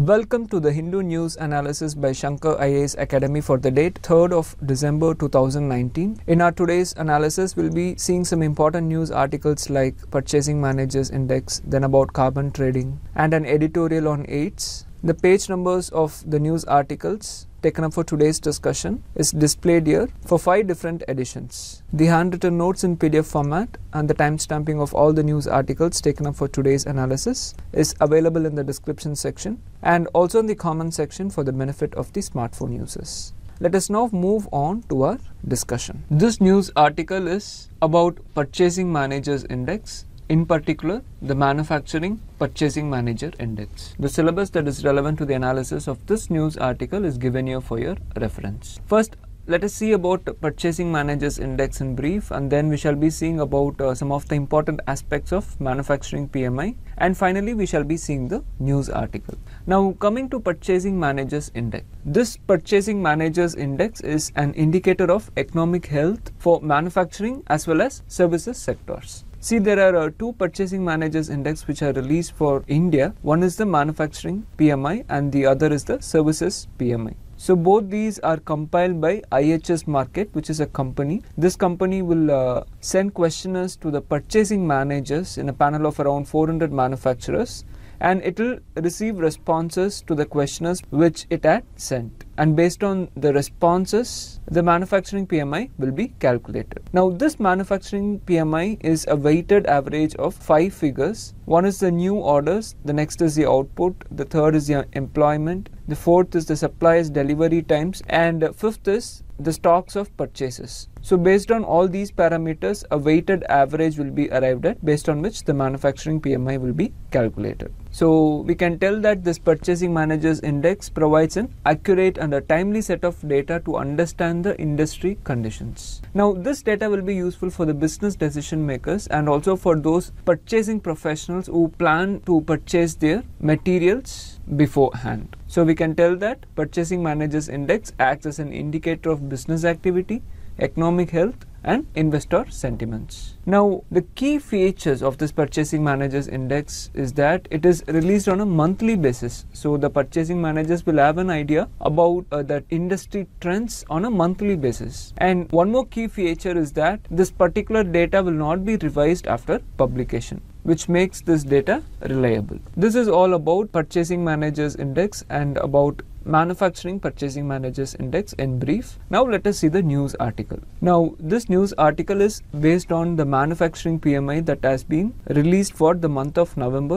Welcome to the Hindu News Analysis by Shankar IAS Academy for the date 3rd of December 2019. In our today's analysis, we'll be seeing some important news articles like Purchasing Managers Index, then about carbon trading, and an editorial on AIDS. The page numbers of the news articles taken up for today's discussion is displayed here for 5 different editions. The handwritten notes in PDF format and the timestamping of all the news articles taken up for today's analysis is available in the description section and also in the comment section for the benefit of the smartphone users. Let us now move on to our discussion. This news article is about Purchasing Managers Index, in particular the Manufacturing Purchasing Manager Index. The syllabus that is relevant to the analysis of this news article is given here for your reference. First, let us see about Purchasing Managers Index in brief, and then we shall be seeing about some of the important aspects of Manufacturing PMI, and finally we shall be seeing the news article. Now, coming to Purchasing Managers Index. This Purchasing Managers Index is an indicator of economic health for manufacturing as well as services sectors. See, there are 2 Purchasing Managers Index which are released for India. One is the Manufacturing PMI and the other is the Services PMI. So both these are compiled by IHS Markit, which is a company. This company will send questionnaires to the purchasing managers in a panel of around 400 manufacturers, and it will receive responses to the questionnaires which it had sent. And based on the responses, the Manufacturing PMI will be calculated. Now, this Manufacturing PMI is a weighted average of 5 figures. One is the new orders, the next is the output, the third is the employment, the fourth is the suppliers' delivery times, and fifth is the stocks of purchases. So based on all these parameters, a weighted average will be arrived at, based on which the Manufacturing PMI will be calculated. So we can tell that this Purchasing Managers Index provides an accurate and a timely set of data to understand the industry conditions. Now, this data will be useful for the business decision makers and also for those purchasing professionals who plan to purchase their materials beforehand. So we can tell that Purchasing Managers Index acts as an indicator of business activity, economic health, and investor sentiments. Now, the key features of this Purchasing Managers Index is that it is released on a monthly basis. So the purchasing managers will have an idea about the industry trends on a monthly basis. And one more key feature is that this particular data will not be revised after publication, which makes this data reliable. This is all about Purchasing Managers Index and about Manufacturing Purchasing Managers Index in brief. Now let us see the news article. Now, this news article is based on the Manufacturing PMI that has been released for the month of November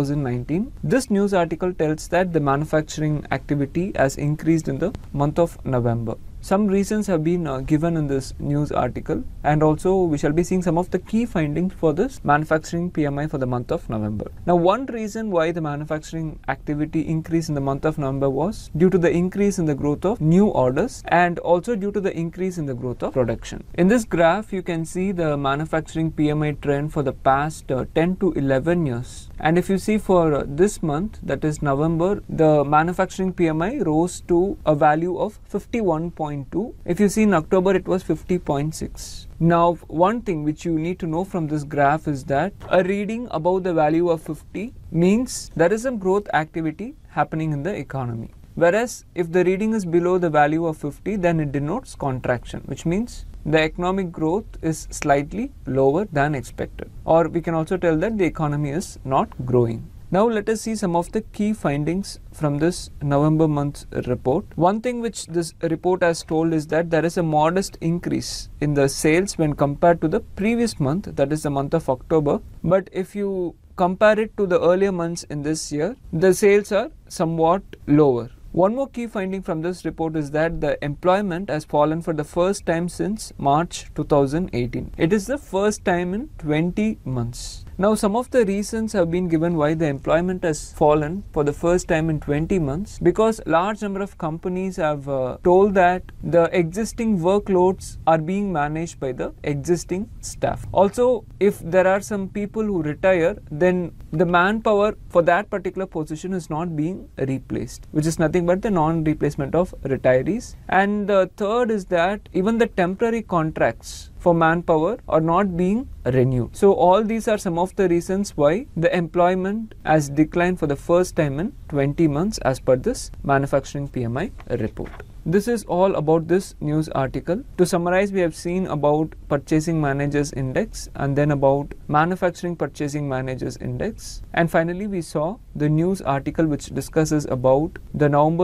2019. This news article tells that the manufacturing activity has increased in the month of November. Some reasons have been given in this news article, and also we shall be seeing some of the key findings for this Manufacturing PMI for the month of November. Now, one reason why the manufacturing activity increased in the month of November was due to the increase in the growth of new orders and also due to the increase in the growth of production. In this graph, you can see the Manufacturing PMI trend for the past 10 to 11 years. And if you see for this month, that is November, the Manufacturing PMI rose to a value of 51.2. If you see in October, it was 50.6. Now, one thing which you need to know from this graph is that a reading above the value of 50 means there is some growth activity happening in the economy. Whereas if the reading is below the value of 50, then it denotes contraction, which means the economic growth is slightly lower than expected. Or we can also tell that the economy is not growing. Now let us see some of the key findings from this November month's report. One thing which this report has told is that there is a modest increase in the sales when compared to the previous month, that is the month of October. But if you compare it to the earlier months in this year, the sales are somewhat lower. One more key finding from this report is that the employment has fallen for the first time since March 2018. It is the first time in 20 months. Now, some of the reasons have been given why the employment has fallen for the first time in 20 months, because large number of companies have told that the existing workloads are being managed by the existing staff. Also, if there are some people who retire, then the manpower for that particular position is not being replaced, which is nothing but the non-replacement of retirees. And the third is that even the temporary contracts for manpower are not being renewed. So all these are some of the reasons why the employment has declined for the first time in 20 months as per this manufacturing PMI report. This is all about this news article. To summarize, we have seen about Purchasing Managers Index and then about Manufacturing Purchasing Managers Index. And finally, we saw the news article which discusses about the November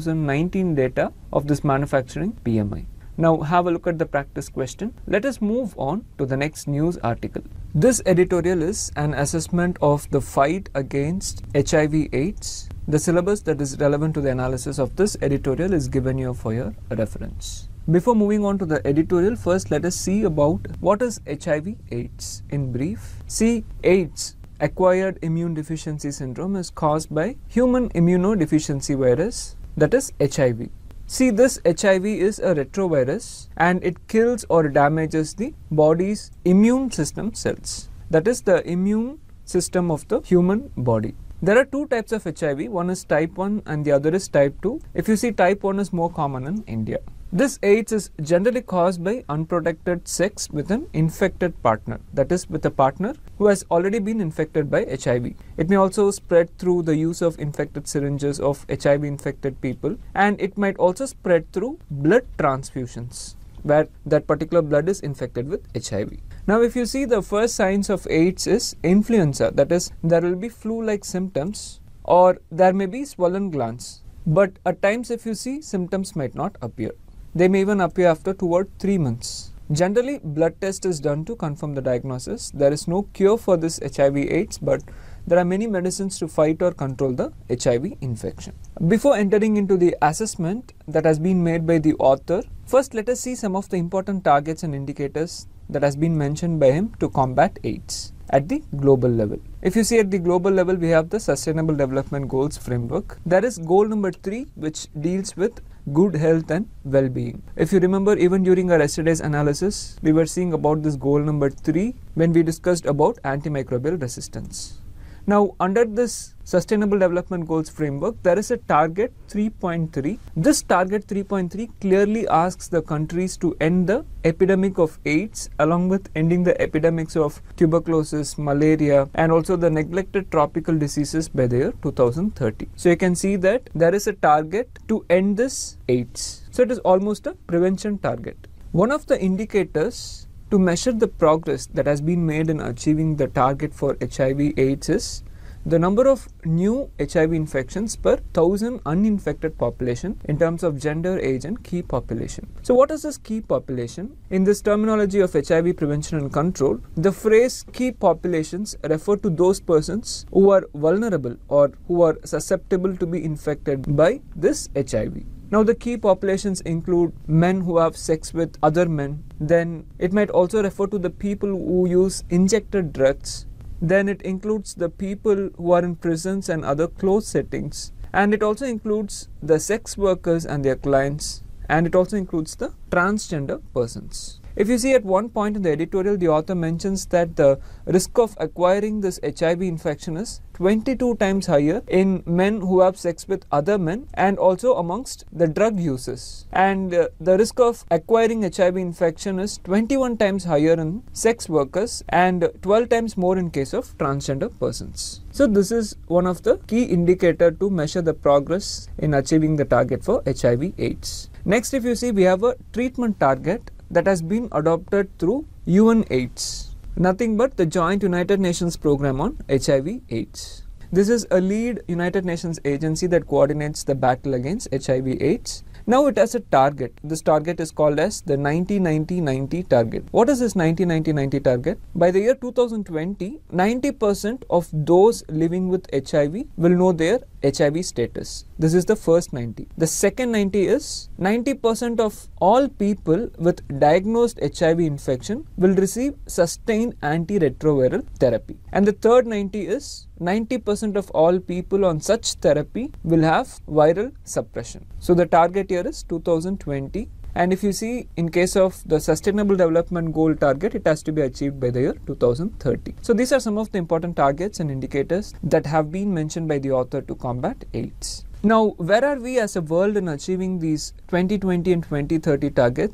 2019 data of this manufacturing PMI. Now have a look at the practice question. Let us move on to the next news article. This editorial is an assessment of the fight against HIV/AIDS. The syllabus that is relevant to the analysis of this editorial is given here for your reference. Before moving on to the editorial, first let us see about what is HIV/AIDS in brief. See, AIDS, acquired immune deficiency syndrome, is caused by human immunodeficiency virus, that is HIV. See, this HIV is a retrovirus and it kills or damages the body's immune system cells, that is the immune system of the human body. There are two types of HIV, one is type 1 and the other is type 2. If you see, type 1 is more common in India. This AIDS is generally caused by unprotected sex with an infected partner, that is with a partner who has already been infected by HIV. It may also spread through the use of infected syringes of HIV infected people, and it might also spread through blood transfusions where that particular blood is infected with HIV. Now if you see, the first signs of AIDS is influenza, that is there will be flu-like symptoms or there may be swollen glands, but at times if you see, symptoms might not appear. They may even appear after 2 or 3 months. Generally, blood test is done to confirm the diagnosis. There is no cure for this HIV/AIDS, but there are many medicines to fight or control the HIV infection. Before entering into the assessment that has been made by the author, first let us see some of the important targets and indicators that has been mentioned by him to combat AIDS at the global level. If you see, at the global level, we have the Sustainable Development Goals framework. There is goal number 3, which deals with good health and well-being. If you remember, even during our yesterday's analysis, we were seeing about this goal number 3 when we discussed about antimicrobial resistance. Now, under this Sustainable Development Goals framework, there is a target 3.3. This target 3.3 clearly asks the countries to end the epidemic of AIDS along with ending the epidemics of tuberculosis, malaria, and also the neglected tropical diseases by the year 2030. So you can see that there is a target to end this AIDS. So it is almost a prevention target. One of the indicators to measure the progress that has been made in achieving the target for HIV/AIDS is the number of new HIV infections per 1000 uninfected population in terms of gender, age and key population. So what is this key population? In this terminology of HIV prevention and control, the phrase key populations refer to those persons who are vulnerable or who are susceptible to be infected by this HIV. Now the key populations include men who have sex with other men. Then it might also refer to the people who use injected drugs. Then it includes the people who are in prisons and other closed settings. And it also includes the sex workers and their clients. And it also includes the transgender persons. If you see, at one point in the editorial, the author mentions that the risk of acquiring this HIV infection is 22 times higher in men who have sex with other men and also amongst the drug users. And the risk of acquiring HIV infection is 21 times higher in sex workers and 12 times more in case of transgender persons. So this is one of the key indicators to measure the progress in achieving the target for HIV/AIDS. Next, if you see, we have a treatment target that has been adopted through UNAIDS, nothing but the Joint United Nations Program on HIV/AIDS. This is a lead United Nations agency that coordinates the battle against HIV/AIDS. Now it has a target. This target is called as the 90-90-90 target. What is this 90-90-90 target? By the year 2020, 90% of those living with HIV will know their HIV status. This is the first 90. The second 90 is 90% of all people with diagnosed HIV infection will receive sustained antiretroviral therapy. And the third 90 is 90% of all people on such therapy will have viral suppression. So the target year is 2020. And if you see, in case of the Sustainable Development Goal target, it has to be achieved by the year 2030. So these are some of the important targets and indicators that have been mentioned by the author to combat AIDS. Now, where are we as a world in achieving these 2020 and 2030 targets?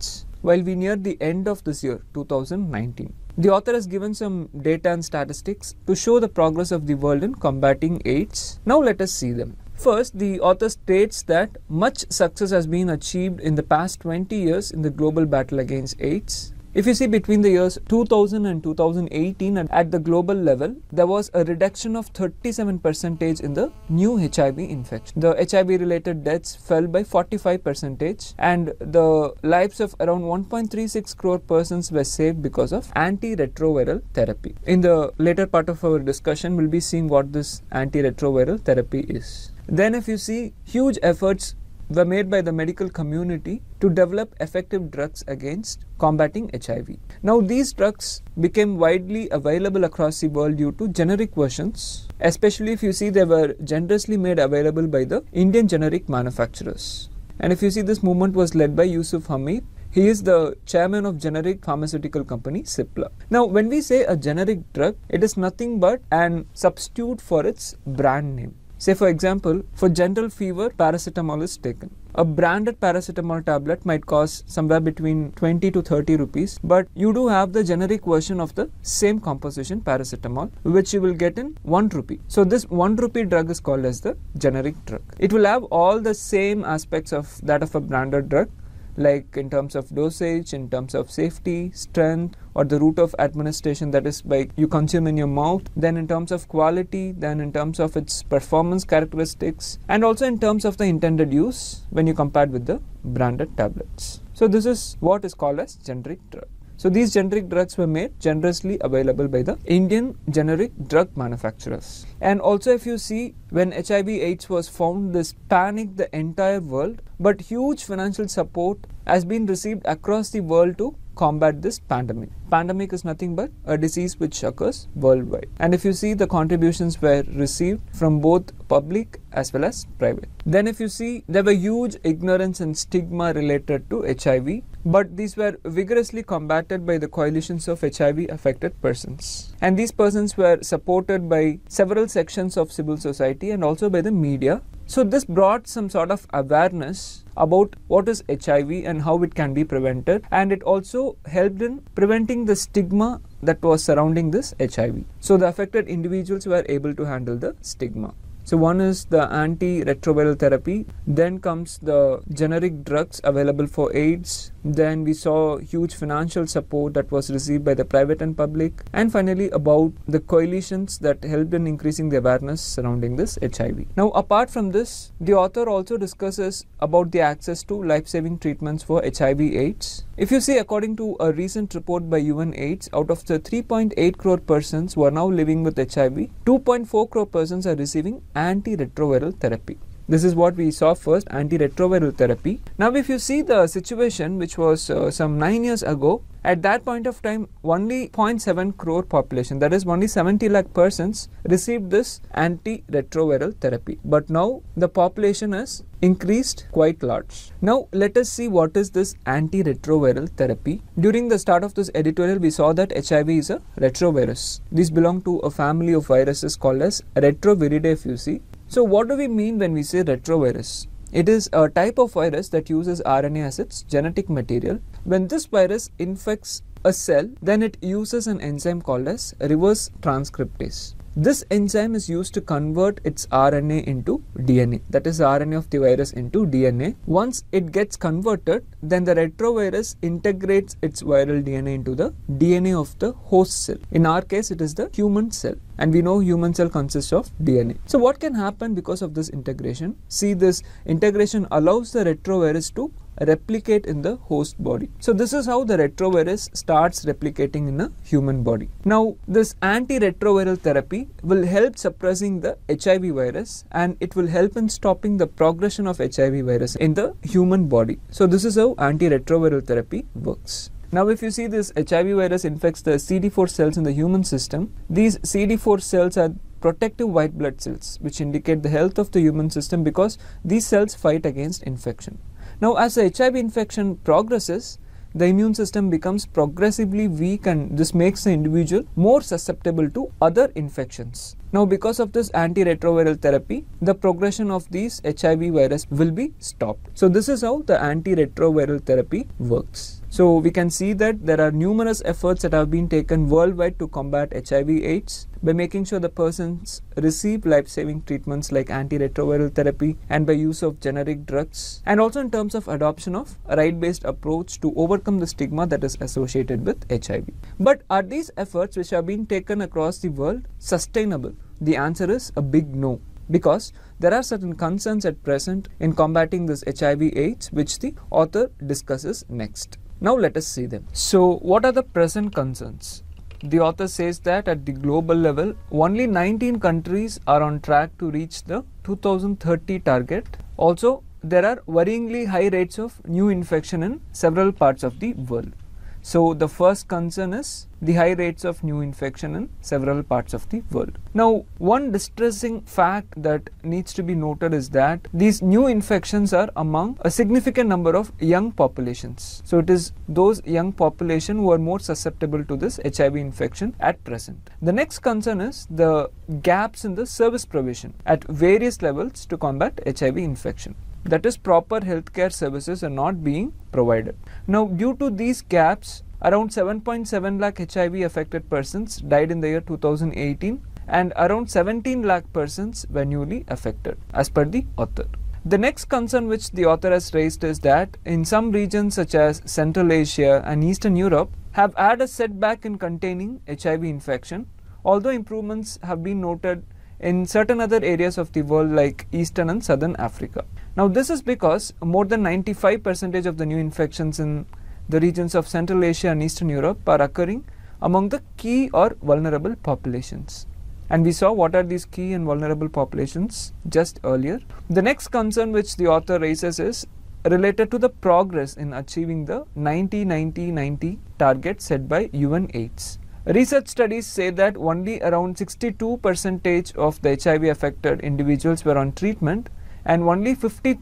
while we near the end of this year 2019. The author has given some data and statistics to show the progress of the world in combating AIDS. Now let us see them. First, the author states that much success has been achieved in the past 20 years in the global battle against AIDS. If you see between the years 2000 and 2018 at the global level, there was a reduction of 37% in the new HIV infection. The HIV related deaths fell by 45% and the lives of around 1.36 crore persons were saved because of antiretroviral therapy. In the later part of our discussion, we'll be seeing what this antiretroviral therapy is. Then if you see, huge efforts were made by the medical community to develop effective drugs against combating HIV. Now these drugs became widely available across the world due to generic versions, especially if you see they were generously made available by the Indian generic manufacturers. And if you see, this movement was led by Yusuf Hamid. He is the chairman of generic pharmaceutical company Cipla. Now when we say a generic drug, it is nothing but an substitute for its brand name. Say for example, for general fever, paracetamol is taken. A branded paracetamol tablet might cost somewhere between 20 to 30 rupees, but you do have the generic version of the same composition paracetamol, which you will get in 1 rupee. So this 1 rupee drug is called as the generic drug. It will have all the same aspects of that of a branded drug, like in terms of dosage, in terms of safety, strength, or the route of administration, that is by you consume in your mouth, then in terms of quality, then in terms of its performance characteristics, and also in terms of the intended use when you compare with the branded tablets. So this is what is called as generic drug. So these generic drugs were made generously available by the Indian generic drug manufacturers. And also if you see, when HIV/AIDS was found, this panicked the entire world, but huge financial support has been received across the world to combat this pandemic. Pandemic is nothing but a disease which occurs worldwide. And if you see, the contributions were received from both public as well as private. Then if you see, there were huge ignorance and stigma related to HIV, but these were vigorously combated by the coalitions of HIV affected persons. And these persons were supported by several sections of civil society and also by the media. So this brought some sort of awareness about what is HIV and how it can be prevented, and it also helped in preventing the stigma that was surrounding this HIV. So the affected individuals were able to handle the stigma. So one is the antiretroviral therapy, then comes the generic drugs available for AIDS, then we saw huge financial support that was received by the private and public, and finally about the coalitions that helped in increasing the awareness surrounding this HIV. Now apart from this, the author also discusses about the access to life-saving treatments for HIV/AIDS. If you see, according to a recent report by UNAIDS, out of the 3.8 crore persons who are now living with HIV, 2.4 crore persons are receiving antiretroviral therapy. This is what we saw first, antiretroviral therapy. Now if you see the situation which was some 9 years ago, at that point of time only 0.7 crore population, that is only 70 lakh persons received this antiretroviral therapy. But now the population has increased quite large. Now let us see what is this antiretroviral therapy. During the start of this editorial, we saw that HIV is a retrovirus. These belong to a family of viruses called as Retroviridae if you see. So what do we mean when we say retrovirus? It is a type of virus that uses RNA as its genetic material. When this virus infects a cell, then it uses an enzyme called as reverse transcriptase. This enzyme is used to convert its RNA into DNA, that is the RNA of the virus into DNA. Once it gets converted, then the retrovirus integrates its viral DNA into the DNA of the host cell. In our case, it is the human cell, and we know human cell consists of DNA. So what can happen because of this integration? See, this integration allows the retrovirus to replicate in the host body. So this is how the retrovirus starts replicating in a human body. Now this antiretroviral therapy will help suppressing the HIV virus, and it will help in stopping the progression of HIV virus in the human body. So this is how antiretroviral therapy works. Now if you see, this HIV virus infects the CD4 cells in the human system. These CD4 cells are protective white blood cells which indicate the health of the human system because these cells fight against infection. Now as the HIV infection progresses, the immune system becomes progressively weak, and this makes the individual more susceptible to other infections. Now, because of this antiretroviral therapy, the progression of these HIV virus will be stopped. So this is how the antiretroviral therapy works. So we can see that there are numerous efforts that have been taken worldwide to combat HIV/AIDS by making sure the persons receive life-saving treatments like antiretroviral therapy and by use of generic drugs, and also in terms of adoption of a right-based approach to overcome the stigma that is associated with HIV. But are these efforts which have been taken across the world sustainable? The answer is a big no, because there are certain concerns at present in combating this HIV/AIDS which the author discusses next. Now let us see them. So what are the present concerns? The author says that at the global level, only 19 countries are on track to reach the 2030 target. Also, there are worryingly high rates of new infection in several parts of the world. So the first concern is the high rates of new infection in several parts of the world. Now, one distressing fact that needs to be noted is that these new infections are among a significant number of young populations. So it is those young population who are more susceptible to this HIV infection at present. The next concern is the gaps in the service provision at various levels to combat HIV infection. That is, proper healthcare services are not being provided. Now, due to these gaps, around 7.7 lakh HIV affected persons died in the year 2018 and around 17 lakh persons were newly affected, as per the author. The next concern which the author has raised is that in some regions such as Central Asia and Eastern Europe have had a setback in containing HIV infection, although improvements have been noted in certain other areas of the world like Eastern and Southern Africa. Now, this is because more than 95% of the new infections in the regions of Central Asia and Eastern Europe are occurring among the key or vulnerable populations. And we saw what are these key and vulnerable populations just earlier. The next concern which the author raises is related to the progress in achieving the 90-90-90 target set by UNAIDS. Research studies say that only around 62% of the HIV affected individuals were on treatment and only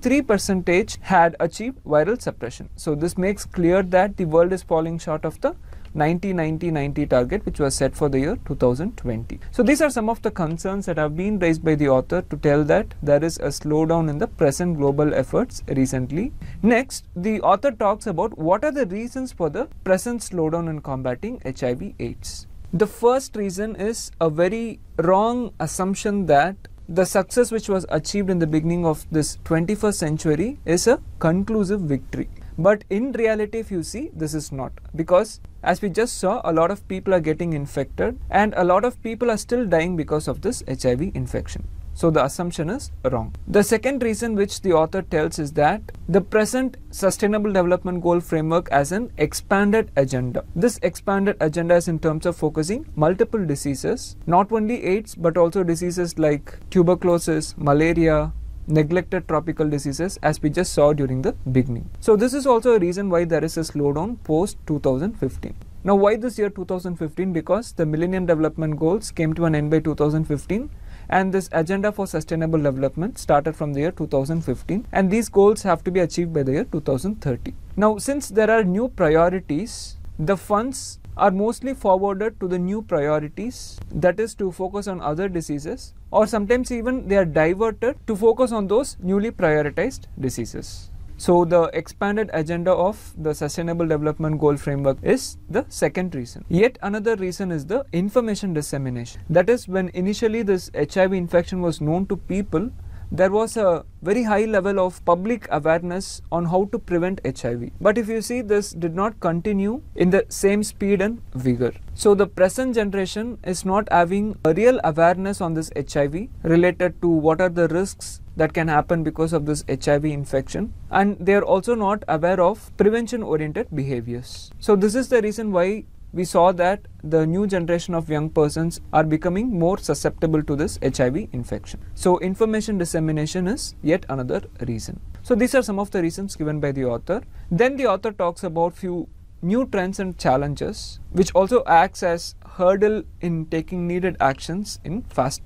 53% had achieved viral suppression. So this makes clear that the world is falling short of the 90-90-90 target which was set for the year 2020. So these are some of the concerns that have been raised by the author to tell that there is a slowdown in the present global efforts recently. Next, the author talks about what are the reasons for the present slowdown in combating HIV/AIDS. The first reason is a very wrong assumption that the success which was achieved in the beginning of this 21st century is a conclusive victory. But in reality, if you see, this is not, because as we just saw, a lot of people are getting infected and a lot of people are still dying because of this HIV infection. So the assumption is wrong. The second reason which the author tells is that the present Sustainable Development Goal framework has an expanded agenda. This expanded agenda is in terms of focusing multiple diseases, not only AIDS but also diseases like tuberculosis, malaria, neglected tropical diseases, as we just saw during the beginning. So this is also a reason why there is a slowdown post 2015. Now, why this year 2015? Because the Millennium Development Goals came to an end by 2015 and this agenda for sustainable development started from the year 2015 and these goals have to be achieved by the year 2030. Now, since there are new priorities, the funds are mostly forwarded to the new priorities, that is to focus on other diseases, or sometimes even they are diverted to focus on those newly prioritized diseases. So the expanded agenda of the Sustainable Development Goal framework is the second reason. Yet another reason is the information dissemination. That is, when initially this HIV infection was known to people, there was a very high level of public awareness on how to prevent HIV. But if you see, this did not continue in the same speed and vigor. So the present generation is not having a real awareness on this HIV related to what are the risks that can happen because of this HIV infection, and they are also not aware of prevention oriented behaviors. So this is the reason why we saw that the new generation of young persons are becoming more susceptible to this HIV infection. So information dissemination is yet another reason. So these are some of the reasons given by the author. Then the author talks about few new trends and challenges which also acts as hurdle in taking needed actions in fast mode.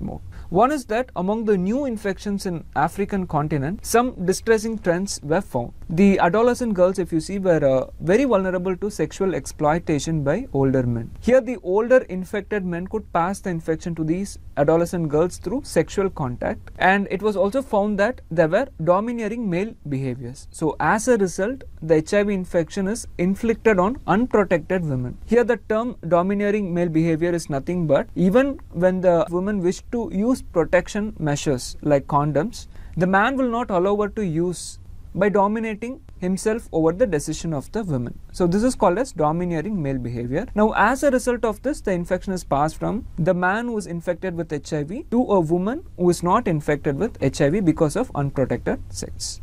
One is that among the new infections in African continent, some distressing trends were found. The adolescent girls, if you see, were very vulnerable to sexual exploitation by older men. Here the older infected men could pass the infection to these adolescent girls through sexual contact, and it was also found that there were domineering male behaviors. So as a result, the HIV infection is inflicted on unprotected women. Here the term domineering male behavior is nothing but even when the woman wish to use protection measures like condoms, the man will not allow her to use by dominating himself over the decision of the women. So this is called as domineering male behavior. Now as a result of this, the infection is passed from the man who is infected with HIV to a woman who is not infected with HIV because of unprotected sex.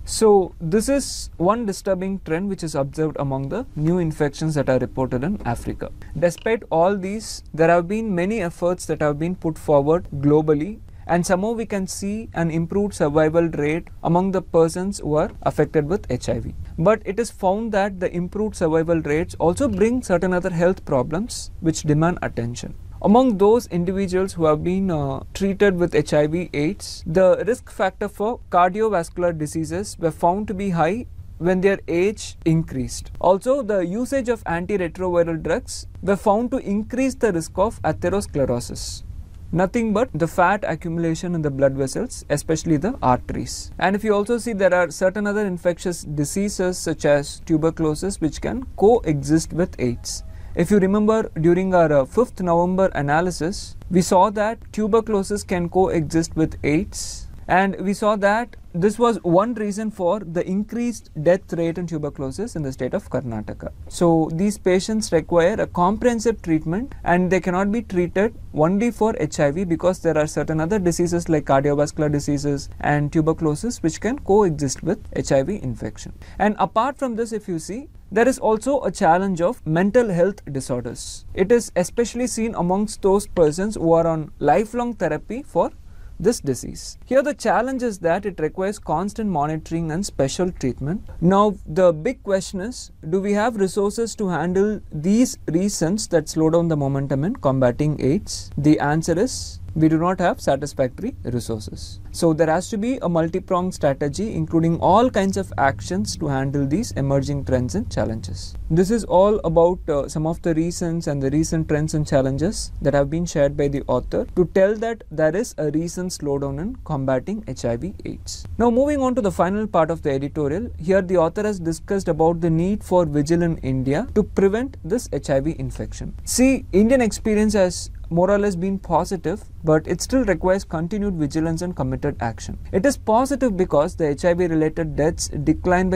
So this is one disturbing trend which is observed among the new infections that are reported in Africa. Despite all these, there have been many efforts that have been put forward globally, and somehow we can see an improved survival rate among the persons who are affected with HIV. But it is found that the improved survival rates also bring certain other health problems which demand attention. Among those individuals who have been treated with HIV/AIDS, the risk factor for cardiovascular diseases were found to be high when their age increased. Also, the usage of antiretroviral drugs were found to increase the risk of atherosclerosis. Nothing but the fat accumulation in the blood vessels, especially the arteries. And if you also see, there are certain other infectious diseases such as tuberculosis which can coexist with AIDS. If you remember, during our 5th November analysis, we saw that tuberculosis can coexist with AIDS, and we saw that this was one reason for the increased death rate in tuberculosis in the state of Karnataka. So these patients require a comprehensive treatment, and they cannot be treated only for HIV because there are certain other diseases like cardiovascular diseases and tuberculosis which can coexist with HIV infection. And apart from this, if you see, there is also a challenge of mental health disorders. It is especially seen amongst those persons who are on lifelong therapy for this disease. Here the challenge is that it requires constant monitoring and special treatment. Now the big question is, do we have resources to handle these reasons that slow down the momentum in combating AIDS? The answer is, we do not have satisfactory resources. So there has to be a multi-pronged strategy including all kinds of actions to handle these emerging trends and challenges. This is all about some of the reasons and the recent trends and challenges that have been shared by the author to tell that there is a recent slowdown in combating HIV/AIDS. Now moving on to the final part of the editorial, here the author has discussed about the need for vigil in India to prevent this HIV infection. See, Indian experience has more or less been positive, but it still requires continued vigilance and committed action. It is positive because the HIV related deaths declined by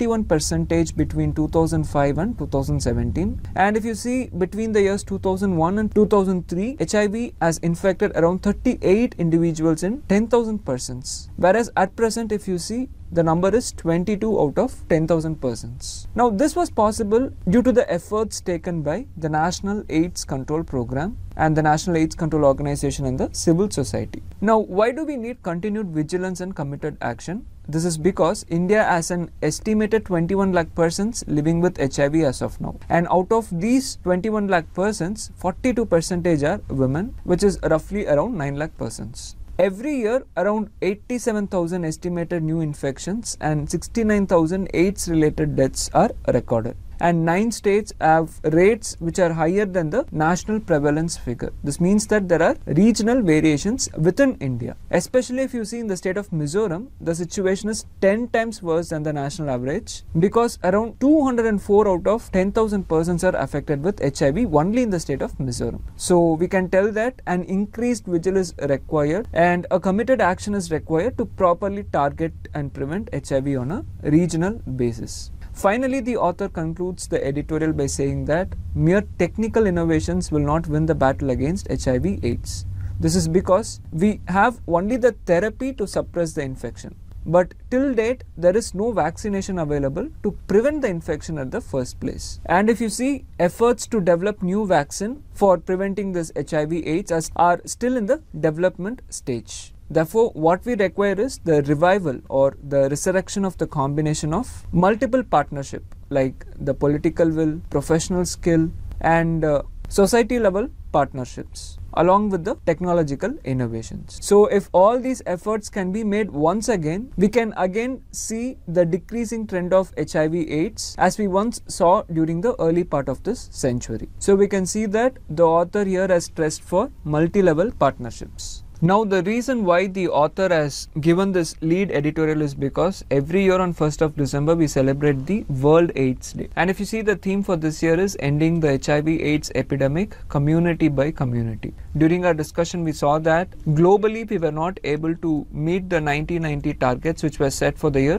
71% between 2005 and 2017, and if you see, between the years 2001 and 2003, HIV has infected around 38 individuals in 10,000 persons, whereas at present, if you see, the number is 22 out of 10,000 persons. Now this was possible due to the efforts taken by the National AIDS Control Program and the National AIDS Control Organization and the civil society. Now why do we need continued vigilance and committed action? This is because India has an estimated 21 lakh persons living with HIV as of now, and out of these 21 lakh persons, 42% are women, which is roughly around 9 lakh persons. Every year, around 87,000 estimated new infections and 69,000 AIDS-related deaths are recorded. And 9 states have rates which are higher than the national prevalence figure. This means that there are regional variations within India. Especially if you see in the state of Mizoram, the situation is 10 times worse than the national average, because around 204 out of 10,000 persons are affected with HIV only in the state of Mizoram. So we can tell that an increased vigil is required and a committed action is required to properly target and prevent HIV on a regional basis. Finally, the author concludes the editorial by saying that mere technical innovations will not win the battle against HIV/AIDS. This is because we have only the therapy to suppress the infection. But till date, there is no vaccination available to prevent the infection at the first place. And if you see, efforts to develop new vaccine for preventing this HIV/AIDS are still in the development stage. Therefore, what we require is the revival or the resurrection of the combination of multiple partnership like the political will, professional skill, and society level partnerships, along with the technological innovations. So if all these efforts can be made once again, we can again see the decreasing trend of HIV/AIDS as we once saw during the early part of this century. So we can see that the author here has stressed for multi-level partnerships. Now the reason why the author has given this lead editorial is because every year on 1st of December we celebrate the World AIDS Day. And if you see, the theme for this year is ending the HIV/AIDS epidemic community by community. During our discussion we saw that globally we were not able to meet the 1990 targets which were set for the year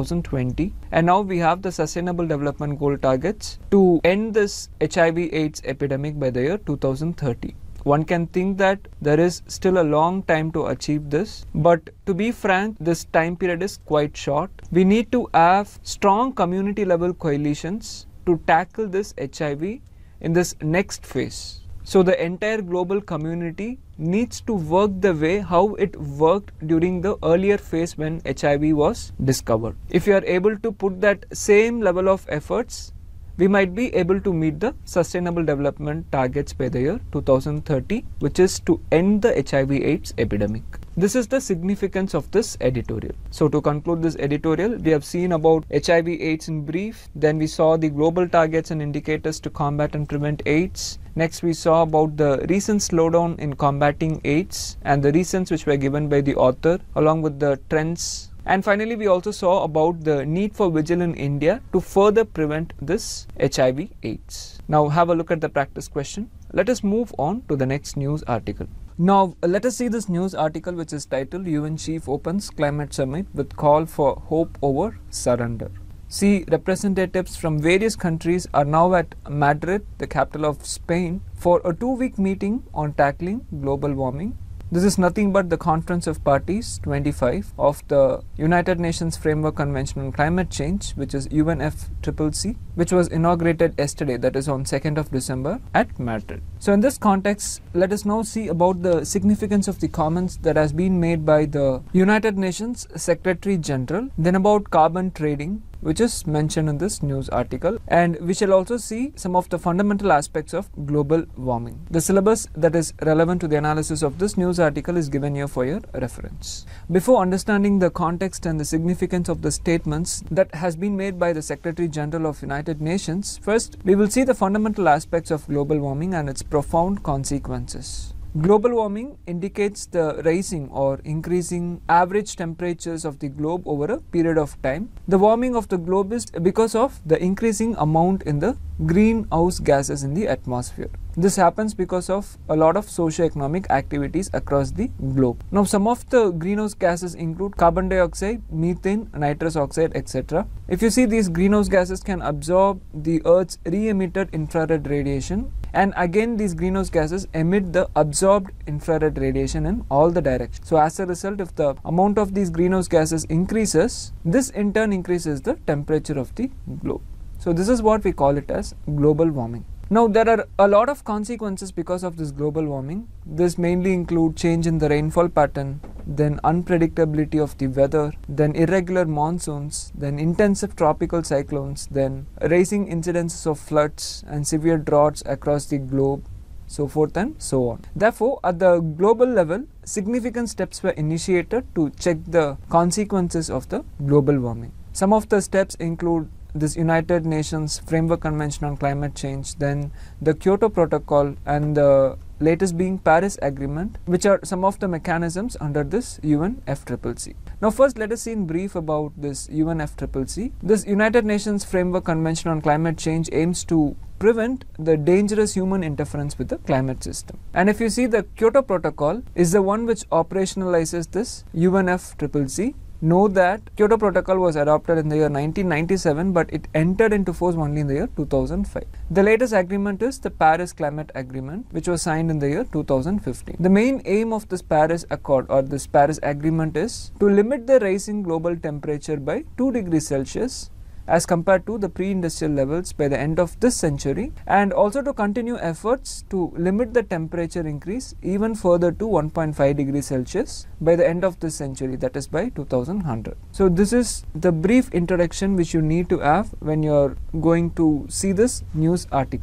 2020. And now we have the Sustainable Development Goal targets to end this HIV/AIDS epidemic by the year 2030. One can think that there is still a long time to achieve this, but to be frank, this time period is quite short. We need to have strong community level coalitions to tackle this HIV in this next phase. So the entire global community needs to work the way how it worked during the earlier phase when HIV was discovered. If you are able to put that same level of efforts, we might be able to meet the Sustainable Development Targets by the year 2030, which is to end the HIV/AIDS epidemic. This is the significance of this editorial. So to conclude this editorial, we have seen about HIV/AIDS in brief, then we saw the global targets and indicators to combat and prevent AIDS. Next we saw about the recent slowdown in combating AIDS and the reasons which were given by the author along with the trends. And finally, we also saw about the need for vigil in India to further prevent this HIV/AIDS. Now have a look at the practice question. Let us move on to the next news article. Now let us see this news article which is titled UN Chief Opens Climate Summit with Call for Hope over Surrender. See, representatives from various countries are now at Madrid, the capital of Spain, for a 2-week meeting on tackling global warming. This is nothing but the Conference of Parties 25 of the United Nations Framework Convention on Climate Change, which is UNFCCC, which was inaugurated yesterday, that is on 2nd of December at Madrid. So in this context, let us now see about the significance of the comments that has been made by the United Nations Secretary General, then about carbon trading, which is mentioned in this news article, and we shall also see some of the fundamental aspects of global warming. The syllabus that is relevant to the analysis of this news article is given here for your reference. Before understanding the context and the significance of the statements that has been made by the Secretary General of United Nations, first we will see the fundamental aspects of global warming and its profound consequences. Global warming indicates the rising or increasing average temperatures of the globe over a period of time. The warming of the globe is because of the increasing amount in the greenhouse gases in the atmosphere. This happens because of a lot of socio-economic activities across the globe. Now, some of the greenhouse gases include carbon dioxide, methane, nitrous oxide, etc. If you see, these greenhouse gases can absorb the Earth's re-emitted infrared radiation, and again these greenhouse gases emit the absorbed infrared radiation in all the directions. So as a result, if the amount of these greenhouse gases increases, this in turn increases the temperature of the globe. So this is what we call it as global warming. Now there are a lot of consequences because of this global warming. This mainly include change in the rainfall pattern, then unpredictability of the weather, then irregular monsoons, then intensive tropical cyclones, then rising incidences of floods and severe droughts across the globe, so forth and so on. Therefore, at the global level, significant steps were initiated to check the consequences of the global warming. Some of the steps include this United Nations Framework Convention on Climate Change, then the Kyoto Protocol, and the latest being Paris Agreement, which are some of the mechanisms under this UNFCCC. Now first let us see in brief about this UNFCCC. This United Nations Framework Convention on Climate Change aims to prevent the dangerous human interference with the climate system. And if you see, the Kyoto Protocol is the one which operationalizes this UNFCCC. Know that Kyoto Protocol was adopted in the year 1997, but it entered into force only in the year 2005. The latest agreement is the Paris Climate Agreement, which was signed in the year 2015. The main aim of this Paris Accord or this Paris Agreement is to limit the rise in global temperature by 2 degrees Celsius as compared to the pre-industrial levels by the end of this century, and also to continue efforts to limit the temperature increase even further to 1.5 degrees Celsius by the end of this century, that is by 2100. So this is the brief introduction which you need to have when you are going to see this news article.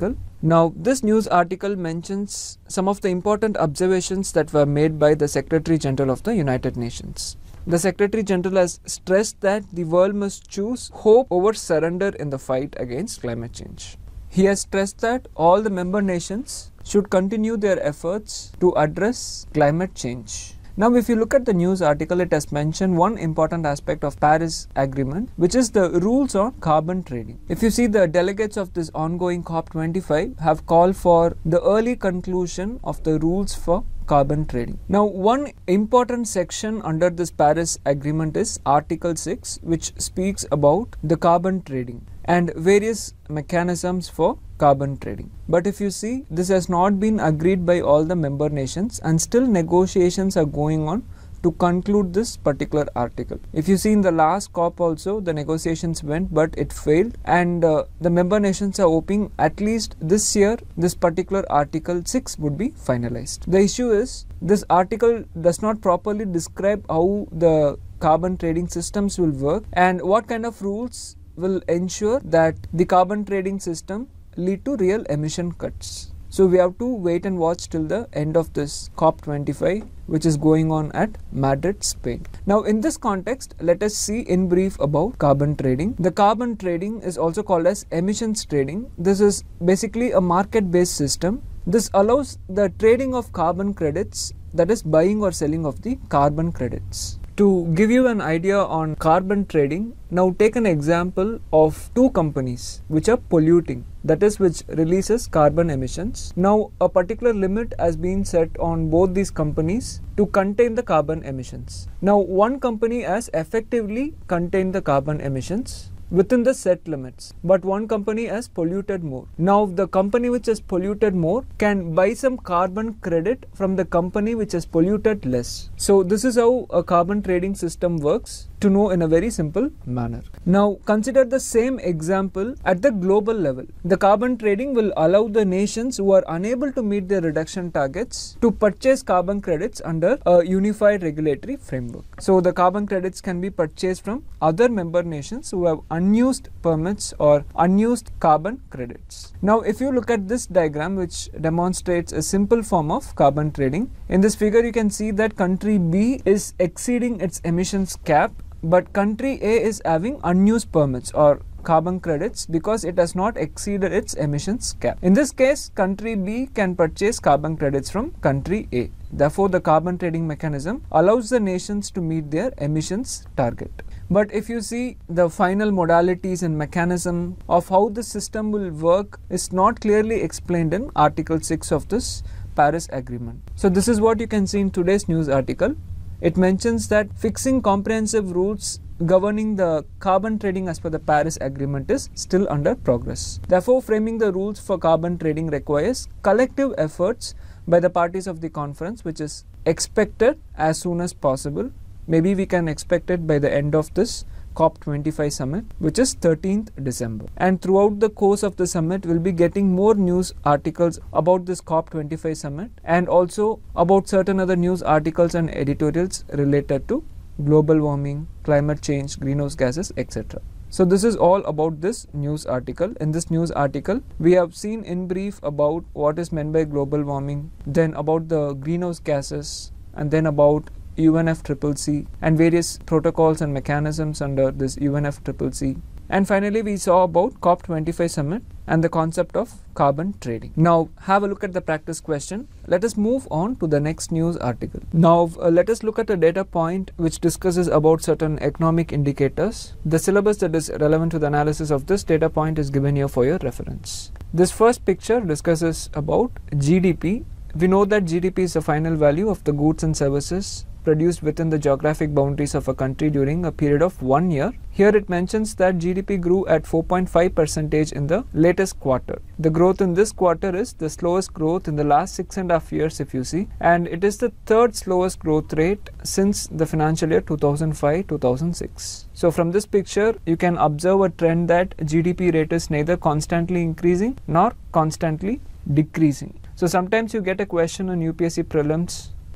Now, this news article mentions some of the important observations that were made by the Secretary General of the United Nations. The Secretary General has stressed that the world must choose hope over surrender in the fight against climate change. He has stressed that all the member nations should continue their efforts to address climate change. Now, if you look at the news article, it has mentioned one important aspect of Paris Agreement, which is the rules on carbon trading. If you see, the delegates of this ongoing COP25 have called for the early conclusion of the rules for carbon trading. Now, one important section under this Paris Agreement is Article 6, which speaks about the carbon trading and various mechanisms for carbon trading. But if you see, this has not been agreed by all the member nations, and still negotiations are going on to conclude this particular article. If you see, in the last COP also the negotiations went, but it failed, and the member nations are hoping at least this year this particular Article 6 would be finalized. The issue is, this article does not properly describe how the carbon trading systems will work and what kind of rules will ensure that the carbon trading system lead to real emission cuts. So we have to wait and watch till the end of this COP25, which is going on at Madrid, Spain. Now, in this context, let us see in brief about carbon trading. The carbon trading is also called as emissions trading. This is basically a market-based system. This allows the trading of carbon credits, that is buying or selling of the carbon credits. To give you an idea on carbon trading, now take an example of two companies which are polluting, that is, which releases carbon emissions. Now, a particular limit has been set on both these companies to contain the carbon emissions. Now, one company has effectively contained the carbon emissions within the set limits, but one company has polluted more. Now, the company which has polluted more can buy some carbon credit from the company which has polluted less. So this is how a carbon trading system works, to know in a very simple manner. Now, consider the same example at the global level. The carbon trading will allow the nations who are unable to meet their reduction targets to purchase carbon credits under a unified regulatory framework. So the carbon credits can be purchased from other member nations who have unused permits or unused carbon credits. Now, if you look at this diagram, which demonstrates a simple form of carbon trading, in this figure you can see that country B is exceeding its emissions cap, but country A is having unused permits or carbon credits because it has not exceeded its emissions cap. In this case, country B can purchase carbon credits from country A. Therefore, the carbon trading mechanism allows the nations to meet their emissions target. But if you see, the final modalities and mechanism of how the system will work is not clearly explained in Article 6 of this Paris Agreement. So this is what you can see in today's news article. It mentions that fixing comprehensive rules governing the carbon trading as per the Paris Agreement is still under progress. Therefore, framing the rules for carbon trading requires collective efforts by the parties of the conference, which is expected as soon as possible. Maybe we can expect it by the end of this COP25 summit, which is 13th December. And throughout the course of the summit, we'll be getting more news articles about this COP25 summit and also about certain other news articles and editorials related to global warming, climate change, greenhouse gases, etc. So this is all about this news article. In this news article, we have seen in brief about what is meant by global warming, then about the greenhouse gases, and then about UNFCCC and various protocols and mechanisms under this UNFCCC. And finally, we saw about COP25 summit and the concept of carbon trading. Now, have a look at the practice question. Let us move on to the next news article. Now, let us look at a data point which discusses about certain economic indicators. The syllabus that is relevant to the analysis of this data point is given here for your reference. This first picture discusses about GDP. We know that GDP is the final value of the goods and services produced within the geographic boundaries of a country during a period of 1 year. Here it mentions that GDP grew at 4.5% in the latest quarter. The growth in this quarter is the slowest growth in the last 6.5 years, if you see, and it is the third slowest growth rate since the financial year 2005-2006. So from this picture, you can observe a trend that GDP rate is neither constantly increasing nor constantly decreasing. So sometimes you get a question on UPSC prelims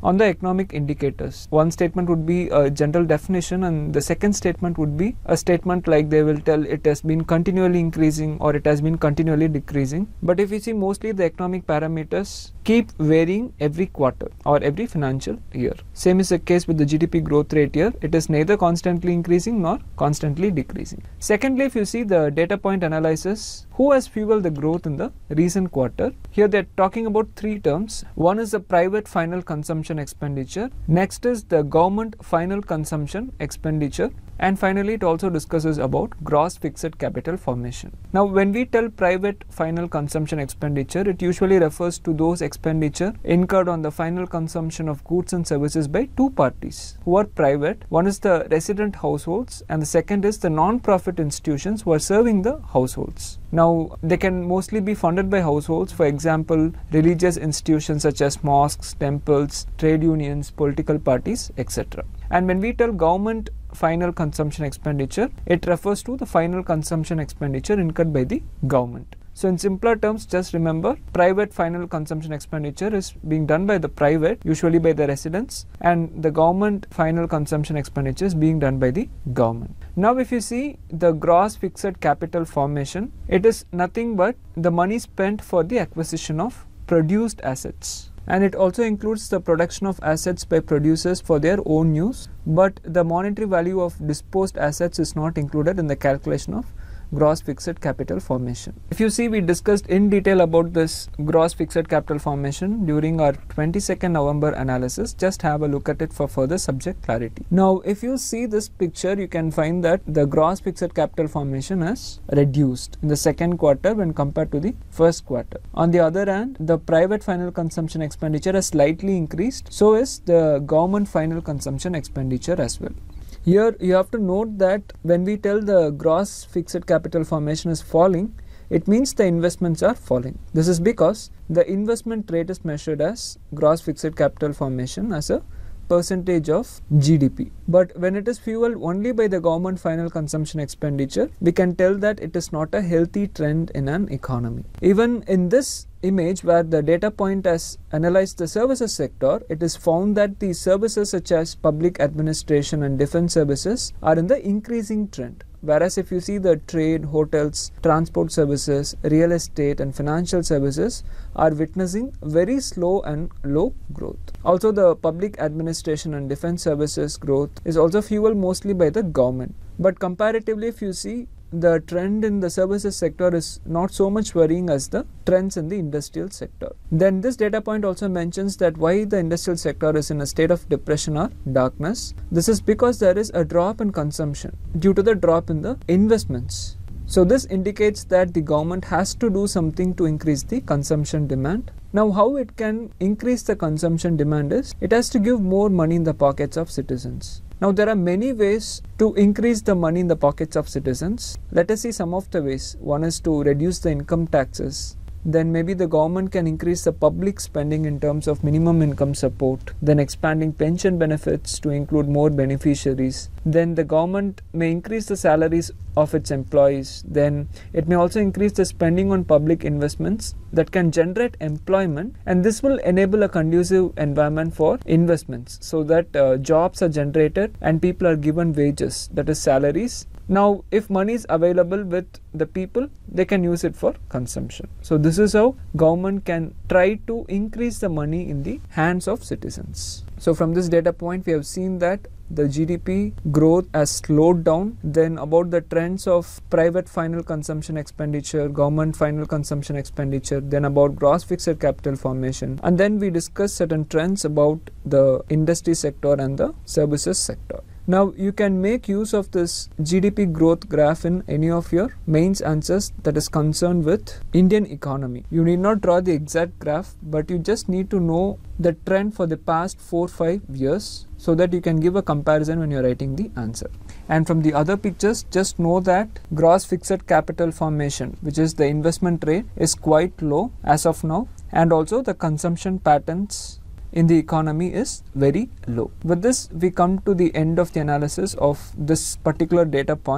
on the economic indicators. One statement would be a general definition, and the second statement would be a statement like they will tell it has been continually increasing or it has been continually decreasing. But if you see, mostly the economic parameters keep varying every quarter or every financial year. Same is the case with the GDP growth rate here. It is neither constantly increasing nor constantly decreasing. Secondly, if you see the data point analysis, who has fueled the growth in the recent quarter? Here they are talking about three terms. One is the private final consumption expenditure. Next is the government final consumption expenditure. And finally, it also discusses about gross fixed capital formation. Now, when we tell private final consumption expenditure, it usually refers to those expenditure incurred on the final consumption of goods and services by two parties who are private. One is the resident households and the second is the non-profit institutions who are serving the households. Now, they can mostly be funded by households, for example, religious institutions such as mosques, temples, trade unions, political parties, etc. And when we tell government final consumption expenditure, it refers to the final consumption expenditure incurred by the government. So in simpler terms, just remember, private final consumption expenditure is being done by the private, usually by the residents, and the government final consumption expenditure is being done by the government. Now if you see the gross fixed capital formation, it is nothing but the money spent for the acquisition of produced assets. And it also includes the production of assets by producers for their own use, but the monetary value of disposed assets is not included in the calculation of gross fixed capital formation. If you see, we discussed in detail about this gross fixed capital formation during our 22nd November analysis. Just have a look at it for further subject clarity. Now, if you see this picture, you can find that the gross fixed capital formation has reduced in the second quarter when compared to the first quarter. On the other hand, the private final consumption expenditure has slightly increased. So is the government final consumption expenditure as well. Here you have to note that when we tell the gross fixed capital formation is falling, it means the investments are falling. This is because the investment rate is measured as gross fixed capital formation as a percentage of GDP. But when it is fueled only by the government final consumption expenditure, we can tell that it is not a healthy trend in an economy. Even in this image where the data point has analyzed the services sector, it is found that the services such as public administration and defense services are in the increasing trend. Whereas if you see the trade, hotels, transport services, real estate and financial services are witnessing very slow and low growth. Also, the public administration and defense services growth is also fueled mostly by the government. But comparatively, if you see, the trend in the services sector is not so much worrying as the trends in the industrial sector. Then this data point also mentions that why the industrial sector is in a state of depression or darkness. This is because there is a drop in consumption due to the drop in the investments. So this indicates that the government has to do something to increase the consumption demand. Now how it can increase the consumption demand is, it has to give more money in the pockets of citizens. Now there are many ways to increase the money in the pockets of citizens. Let us see some of the ways. One is to reduce the income taxes. Then maybe the government can increase the public spending in terms of minimum income support, then expanding pension benefits to include more beneficiaries. Then the government may increase the salaries of its employees. Then it may also increase the spending on public investments that can generate employment, and this will enable a conducive environment for investments so that jobs are generated and people are given wages, that is salaries. Now, if money is available with the people, they can use it for consumption. So this is how government can try to increase the money in the hands of citizens. So from this data point, we have seen that the GDP growth has slowed down. Then about the trends of private final consumption expenditure, government final consumption expenditure, then about gross fixed capital formation. And then we discussed certain trends about the industry sector and the services sector. Now you can make use of this GDP growth graph in any of your mains answers that is concerned with Indian economy. You need not draw the exact graph, but you just need to know the trend for the past 4-5 years so that you can give a comparison when you are writing the answer. And from the other pictures, just know that gross fixed capital formation, which is the investment rate, is quite low as of now, and also the consumption patterns in the economy is very low. With this, we come to the end of the analysis of this particular data point.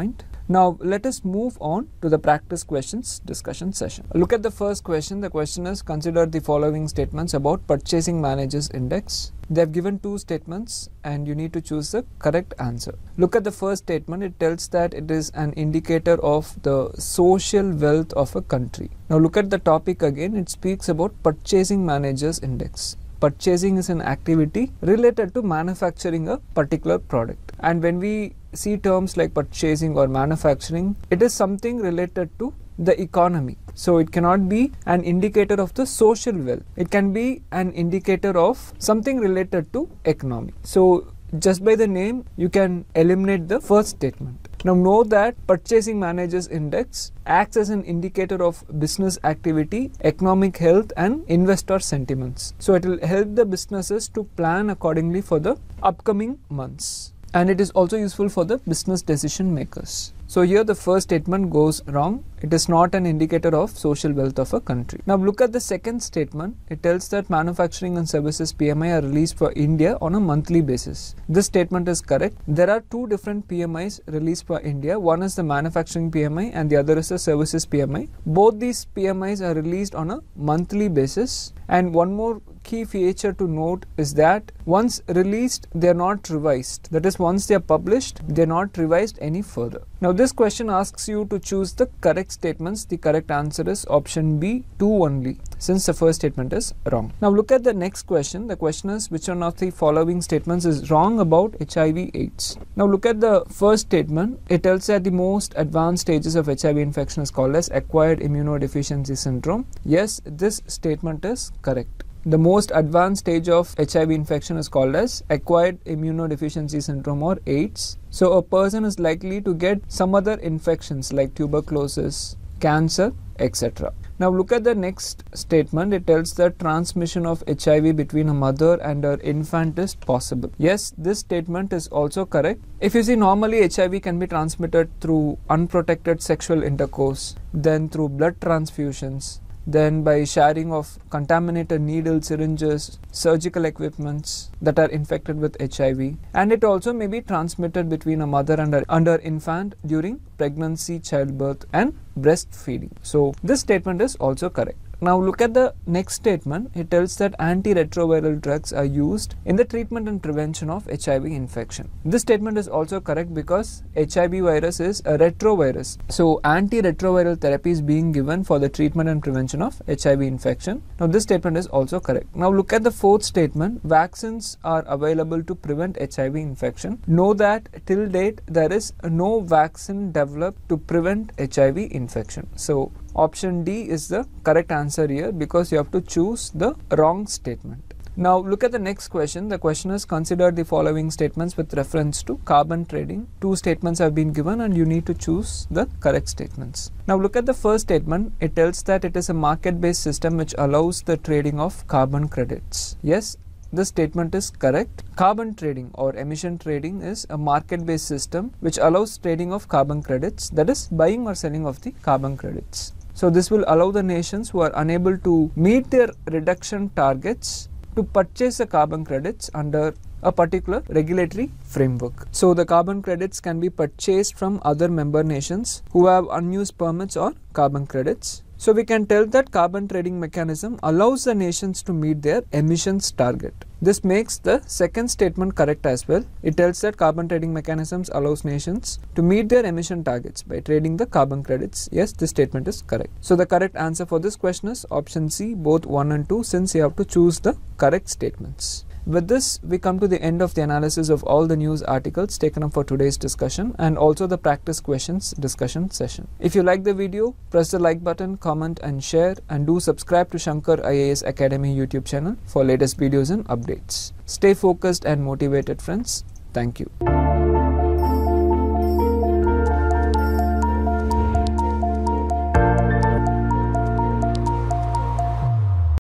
Now let us move on to the practice questions discussion session. Look at the first question. The question is, consider the following statements about Purchasing Managers Index. They have given two statements and you need to choose the correct answer. Look at the first statement. It tells that it is an indicator of the social wealth of a country. Now look at the topic again. It speaks about Purchasing Managers Index. Purchasing is an activity related to manufacturing a particular product. And when we see terms like purchasing or manufacturing, it is something related to the economy. So it cannot be an indicator of the social wealth. It can be an indicator of something related to economy. So just by the name, you can eliminate the first statement. Now know that Purchasing Managers Index acts as an indicator of business activity, economic health and investor sentiments. So it will help the businesses to plan accordingly for the upcoming months. And it is also useful for the business decision makers. So here the first statement goes wrong. It is not an indicator of social wealth of a country. Now look at the second statement. It tells that manufacturing and services PMI are released for India on a monthly basis. This statement is correct. There are two different PMIs released for India. One is the manufacturing PMI and the other is the services PMI. Both these PMIs are released on a monthly basis. And one more key feature to note is that once released, they are not revised. That is, once they are published, they are not revised any further. Now this question asks you to choose the correct statements. The correct answer is option B, 2 only, since the first statement is wrong. Now look at the next question. The question is, which one of the following statements is wrong about HIV/AIDS? Now look at the first statement. It tells that the most advanced stages of HIV infection is called as acquired immunodeficiency syndrome. Yes, this statement is correct. The most advanced stage of HIV infection is called as acquired immunodeficiency syndrome or AIDS. So a person is likely to get some other infections like tuberculosis, cancer, etc. Now look at the next statement. It tells that transmission of HIV between a mother and her infant is possible. Yes, this statement is also correct. If you see, normally HIV can be transmitted through unprotected sexual intercourse, then through blood transfusions, then by sharing of contaminated needles, syringes, surgical equipments that are infected with HIV, and it also may be transmitted between a mother and her infant during pregnancy, childbirth and breastfeeding. So this statement is also correct. Now look at the next statement. It tells that antiretroviral drugs are used in the treatment and prevention of HIV infection. This statement is also correct because HIV virus is a retrovirus. So antiretroviral therapy is being given for the treatment and prevention of HIV infection. Now this statement is also correct. Now look at the fourth statement. Vaccines are available to prevent HIV infection. Know that till date there is no vaccine developed to prevent HIV infection. So option D is the correct answer here because you have to choose the wrong statement. Now look at the next question. The question is, consider the following statements with reference to carbon trading. Two statements have been given and you need to choose the correct statements. Now look at the first statement. It tells that it is a market-based system which allows the trading of carbon credits. Yes, this statement is correct. Carbon trading or emission trading is a market-based system which allows trading of carbon credits, that is, buying or selling of the carbon credits. So this will allow the nations who are unable to meet their reduction targets to purchase the carbon credits under a particular regulatory framework. So the carbon credits can be purchased from other member nations who have unused permits or carbon credits. So we can tell that carbon trading mechanism allows the nations to meet their emissions target. This makes the second statement correct as well. It tells that carbon trading mechanisms allows nations to meet their emission targets by trading the carbon credits. Yes, this statement is correct. So the correct answer for this question is option C, both 1 and 2, since you have to choose the correct statements. With this, we come to the end of the analysis of all the news articles taken up for today's discussion and also the practice questions discussion session. If you like the video, press the like button, comment and share, and do subscribe to Shankar IAS Academy YouTube channel for latest videos and updates. Stay focused and motivated, friends. Thank you.